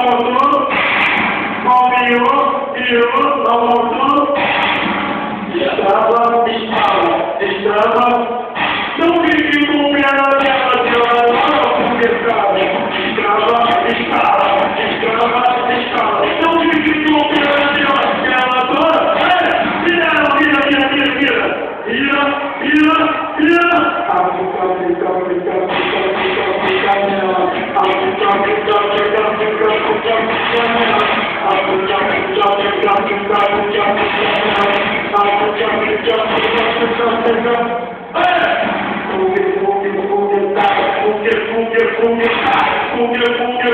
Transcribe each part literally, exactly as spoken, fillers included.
voltou. Palmeou, virou, tá voltando. Destrava, destrava, destrava. Não fique com o pé na tela, senhora. Não, porque sabe. Destrava, destrava, destrava, destrava. Não fique com o pé na tela, senhora. É, vira, vira, vira, vira, vira. Vira, vira, vira. Aplica, aplica, aplica, aplica, aplica, aplica nela. Aplica, aplica, aplica, aplica, aplica, aplica nela. Aplica, aplica, aplica, aplica, aplica, aplica nela. Aplica, aplica, aplica, aplica, aplica. É! Fugue, fugue, fugue, tá. Fugue, fugue, fugue, tá. Fugue, fugue.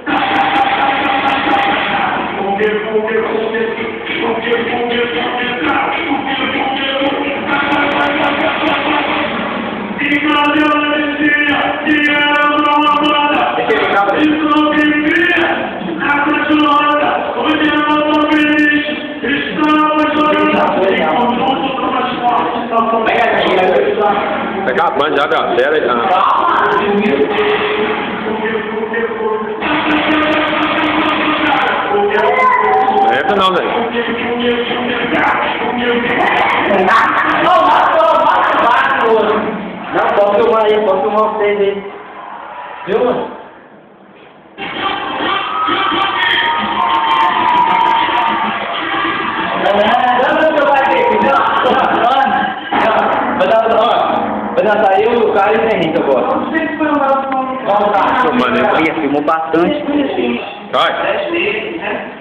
Fugue, fugue, fugue. Fugue, fugue, fugue, tá. Fugue, fugue, fugue. Ignorância, dinheiro uma banda. Isso que via, a continuada. Hoje eu não tô feliz. Estamos jogando em conjunto transporte. Tá acabando já, galera. Não entra não, velho. Não, pode filmar aí, pode filmar vocês aí. Viu, mano? Vai dar aí o cara e o Henrique agora. Vamos lá. Mano, filmou bastante. vai.